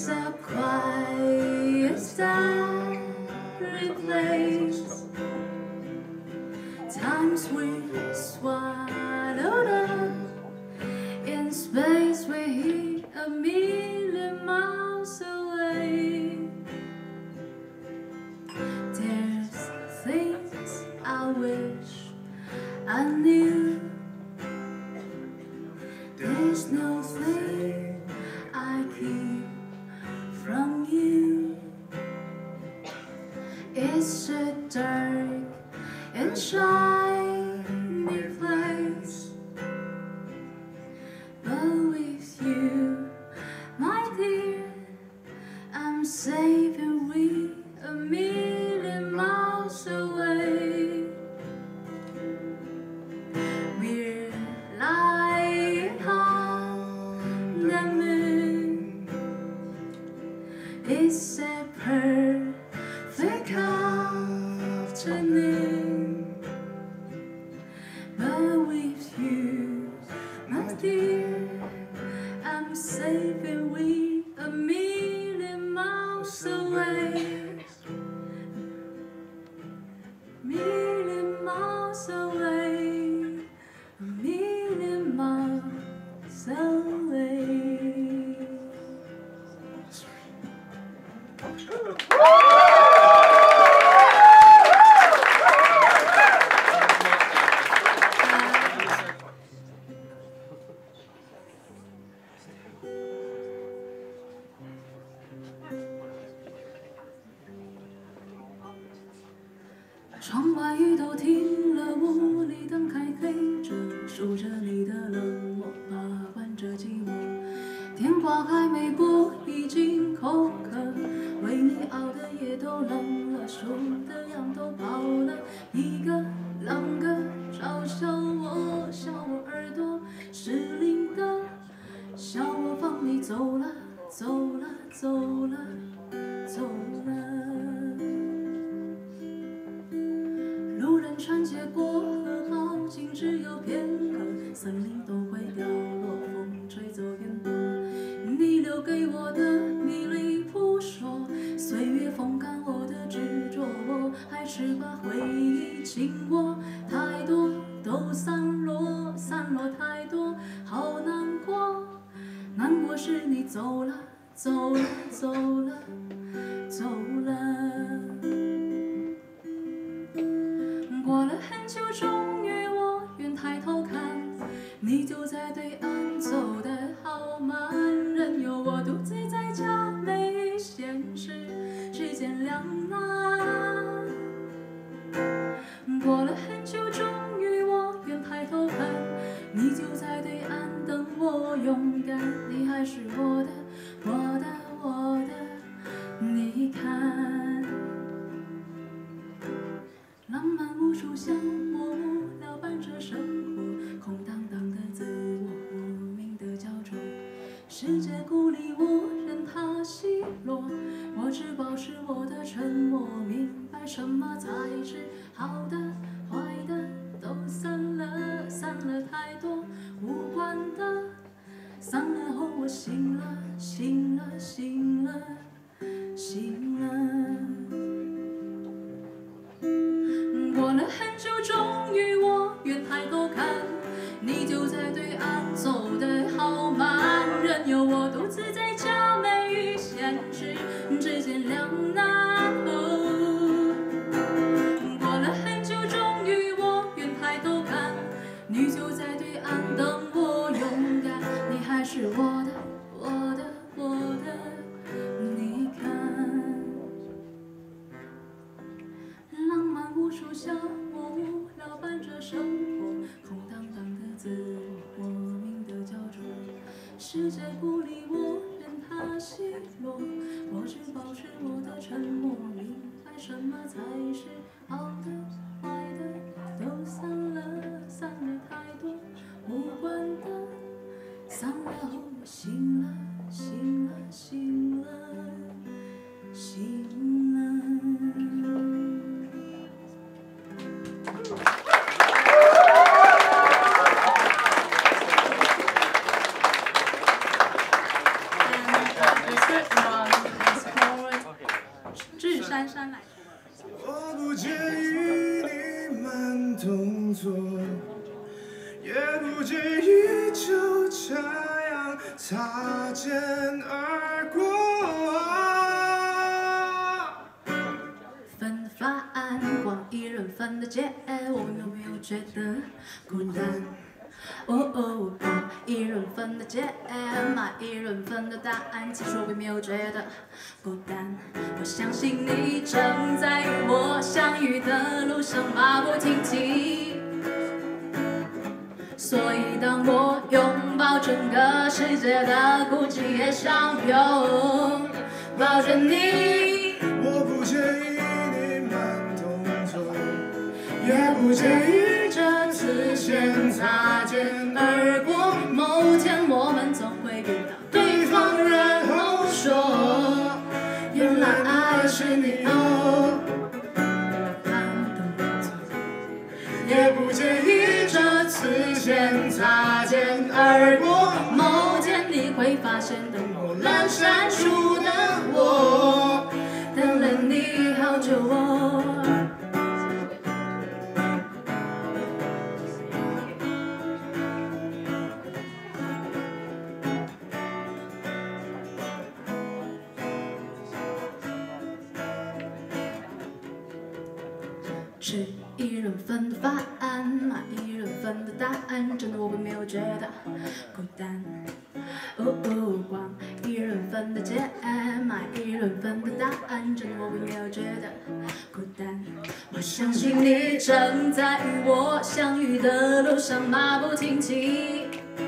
It's a quiet, starry place. Times we swallowed up in space. We're a million miles away. There's things I wish I knew. There's no thing I keep from you. It's a dark and shiny place, but with you, my dear, I'm safe and we a million miles away. We're lying on the moon. It's a perfect afternoon, but with you, my dear, I'm safe and we a million miles away. Million miles away, a million miles away.窗外雨都停了，屋里灯还黑着，数着你的冷漠，把玩着寂寞。电话还没拨，已经口渴，为你熬的夜都冷了，数的羊都跑了，一个两个，嘲笑我，笑我耳朵失灵的，笑我放你走了，走了，走了，走了。路人穿街过河，好景只有片刻，森林都会掉落，风吹走云朵。你留给我的迷离扑朔，岁月风干我的执着，我还是把回忆紧握。太多都散落，散落太多，好难过。难过是你走了，走了，走了，走了。过了很久，终于我愿抬头看，你就在对岸，走得好慢。任由我独自在家，没与现实之间两难。过了很久，终于我愿抬头看，你就在对岸等我勇敢。你还是我的，我的，我的，你看。浪漫无数像我，无聊伴着生活，空荡荡的自我，莫名的焦灼。世界孤立我，任它奚落，我只保持我的沉默，明白什么才是好的，坏的都散了，散了太多无关的，散了后我醒了，醒了，醒了，醒了。过了很久，终于我愿抬头看，你就在对岸，走得好慢。任由我独自在家，没与现实之间两难。过了很久，终于我愿抬头看，你就在对岸等我勇敢。你还是我的，我的，我的，你看。浪漫无数像我，无聊伴着生活，空荡荡的自我，莫名的焦灼。世界孤立我，任它奚落，我只保持我的沉默，明白什么才是好的，坏的都散了，散了太多无关的，散了后我醒了，醒了，醒了，醒了。 姗姗来迟。 我不介意你慢动作，也不介意就这样擦肩而过。 分的发案，光一人分的结，我有没有觉得孤单？哦，光一人分的结，买一人分的答案，其实我并没有觉得孤单。我相信你正在与我相遇的路上马不停蹄，所以当我拥抱整个世界的孤寂，也想拥抱着你。 我不介意你慢动作， 也不介意这次先擦肩而过。某天我们总会遇到对方，然后说原来爱是你哦。慢动作，也不介意这次先擦肩而过。某天你会发现，灯火阑珊处的我，等了你好久哦。吃一人份的饭，买一人份的答案，真的我并没有觉得孤单。光一人份的结，买一人份的答案，真的我并没有觉得孤单。我相信你正在与我相遇的路上马不停蹄，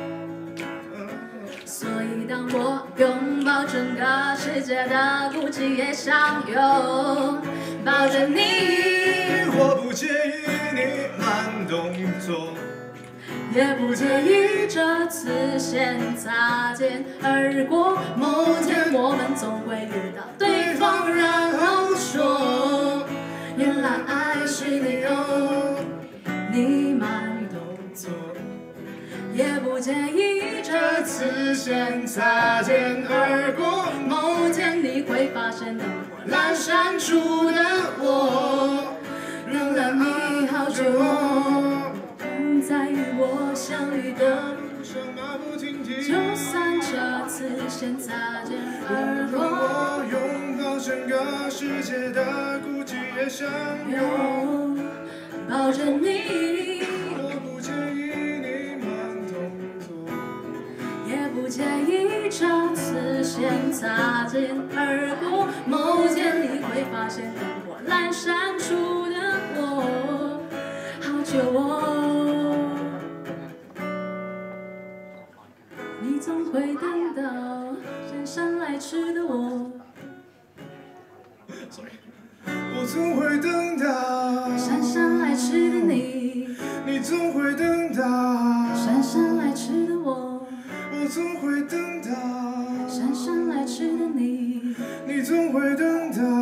所以当我拥抱整个世界的孤寂，也想拥抱着你。 我不介意你慢动作， 也不介意这次先擦肩而过。某天我们总会遇到对方，然后说原来爱是你哦。你慢动作，也不介意这次先擦肩而过。某天你会发现，灯火阑珊处的我，等了你好久哦。在与我相遇的路上马不停蹄，就算这次先擦肩而过。 我拥抱整个世界的孤寂，也想拥抱着你。 我不介意你慢动作， 也不介意这次先擦肩而过。某天你会发现，灯火阑珊处的我，好久哦。你总会等到姗姗来迟的我。 我总会等到姗姗来迟的你， 你总会等到姗姗来迟的我， 我总会等到姗姗来迟的你， 你总会等到